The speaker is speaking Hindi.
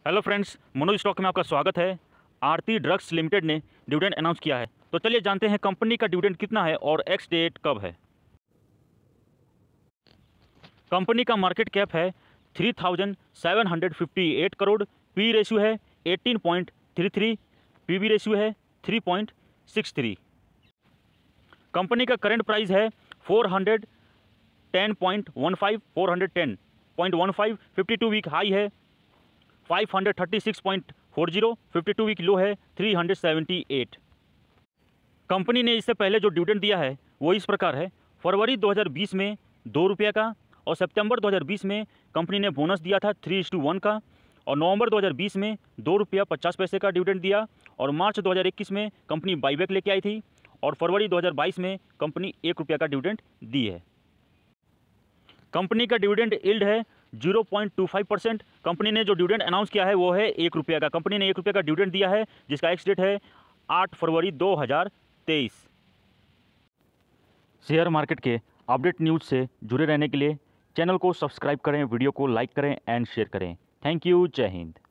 हेलो फ्रेंड्स, मनोज स्टॉक में आपका स्वागत है। आरती ड्रग्स लिमिटेड ने डिविडेंड अनाउंस किया है, तो चलिए जानते हैं कंपनी का डिविडेंड कितना है और एक्स डेट कब है। कंपनी का मार्केट कैप है 3758 करोड़, पी रेशियो है 18.33, पीबी रेशियो है 3.63। कंपनी का करंट प्राइस है 410.15, 52 वीक हाई है 536.40, 52 वीक लो है 378। कंपनी ने इससे पहले जो डिविडेंड दिया है वो इस प्रकार है। फरवरी 2020 में 2 रुपये का, और सितंबर 2020 में कंपनी ने बोनस दिया था 3:1 का, और नवंबर 2020 में 2 रुपया 50 पैसे का डिविडेंड दिया, और मार्च 2021 में कंपनी बाईबैक लेके आई थी, और फरवरी 2022 में कंपनी 1 रुपया का डिविडेंड दी है। कंपनी का डिविडेंड यील्ड है 0.25%। कंपनी ने जो डिविडेंड अनाउंस किया है वो है 1 रुपये का। कंपनी ने 1 रुपये का डिविडेंड दिया है, जिसका एक्स डेट है 8 फरवरी 2023। शेयर मार्केट के अपडेट न्यूज़ से जुड़े रहने के लिए चैनल को सब्सक्राइब करें, वीडियो को लाइक करें एंड शेयर करें। Thank you. जय हिंद।